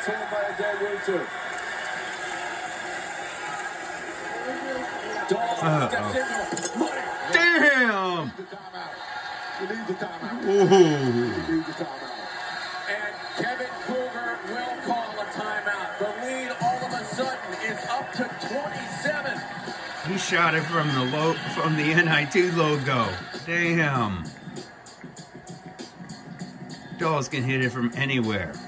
told by a dead rooster. Damn! You need the timeout. Ooh. You need the timeout. And Kevin Kruger will call a timeout. The lead all of a sudden is up to 27. He shot it from the NIT logo. Damn. Dawes can hit it from anywhere.